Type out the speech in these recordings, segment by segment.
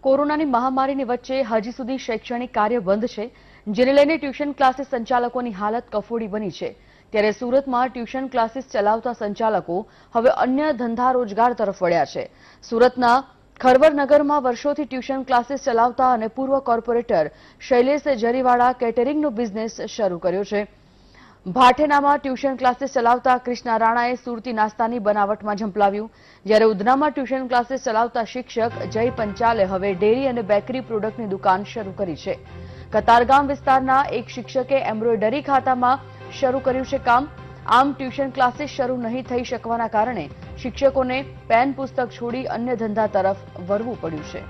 કોરોનાની મહામારીની વચ્ચે હજી સુધી શૈક્ષણિક કાર્ય બંધ છે, જેને લઈને ટ્યુશન ક્લાસીસ સંચાલકોની હાલત કફોડી બની છે। ત્યારે સુરતમાં ટ્યુશન ક્લાસીસ ચલાવતા સંચાલકો હવે અન્ય ધંધા રોજગાર તરફ વળ્યા છે। સુરતના ખરવરનગરમાં વર્ષોથી ટ્યુશન ક્લાસીસ ચલાવતા અને પૂર્વ કોર્પોરેટર શૈલેષ જરીવાળા કેટરિંગનો બિઝનેસ શરૂ કર્યો છે। ભાઠેનામાં ટ્યુશન ક્લાસીસ ચલાવતા કૃષ્ણા રાણાએ સુરતી નાસ્તાની બનાવટમાં ઝંપલાવ્યું, જ્યારે ઉધનામાં ટ્યુશન ક્લાસીસ ચલાવતા શિક્ષક જય પંચાલે હવે ડેરી અને બેકરી પ્રોડક્ટની દુકાન શરૂ કરી છે। કતારગામ વિસ્તારના એક શિક્ષકે એમ્બ્રોઇડરી ખાતામાં શરૂ કર્યું છે કામ। આમ ટ્યુશન ક્લાસીસ શરૂ નહીં થઈ શકવાના કારણે શિક્ષકોને પેન પુસ્તક છોડી અન્ય ધંધા તરફ વળવું પડ્યું છે।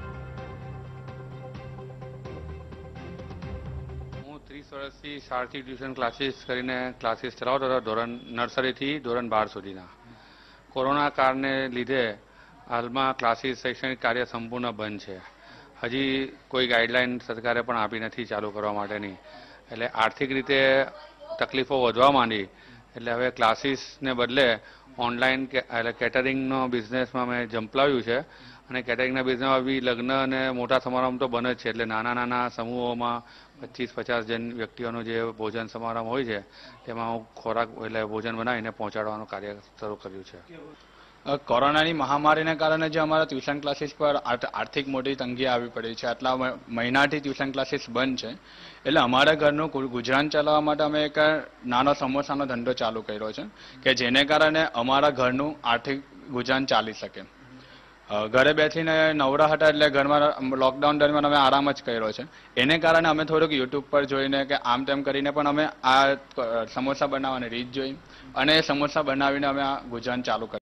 30 વર્ષથી સારથી ટ્યુશન ક્લાસીસ કરીને ક્લાસીસ ચલાવતો હતો, ધોરણ નર્સરીથી ધોરણ 12 સુધીના। કોરોના કાળને લીધે હાલમાં ક્લાસીસ શૈક્ષણિક કાર્ય સંપૂર્ણ બંધ છે। હજી કોઈ ગાઈડલાઈન સરકારે પણ આપી નથી ચાલુ કરવા માટેની, એટલે આર્થિક રીતે તકલીફો વધવા માંડી। એટલે હવે ક્લાસીસને બદલે ઓનલાઈન એટલે કેટરિંગનો બિઝનેસમાં મેં ઝંપલાવ્યું છે। અને કેટરિંગના બિઝનેસમાં બી લગ્ન અને મોટા સમારંભ તો બને જ છે, એટલે નાના નાના સમૂહોમાં 25-50 જન વ્યક્તિઓનો જે ભોજન સમારંભ હોય છે તેમાં હું ખોરાક એટલે ભોજન બનાવીને પહોંચાડવાનું કાર્ય શરૂ કર્યું છે। કોરોનાની મહામારીને કારણે જે અમારા ટ્યુશન ક્લાસીસ પર આર્થિક મોટી તંગી આવી પડી છે। આટલા મહિનાથી ટ્યુશન ક્લાસીસ બંધ છે, એટલે અમારા ઘરનું ગુજરાન ચલાવવા માટે અમે એક નાનો સમોસાનો ધંધો ચાલુ કર્યો છે કે જેને કારણે અમારા ઘરનું આર્થિક ગુજરાન ચાલી શકે। ઘરે બેસીને નવરા હતા એટલે ઘરમાં લોકડાઉન દરમિયાન અમે આરામ જ કર્યો છે। એને કારણે અમે થોડુંક યુટ્યુબ પર જોઈને કે આમ તેમ કરીને પણ અમે આ સમોસા બનાવવાની રીત જોઈ અને સમોસા બનાવીને અમે આ ગુજરાન ચાલુ કર્યું।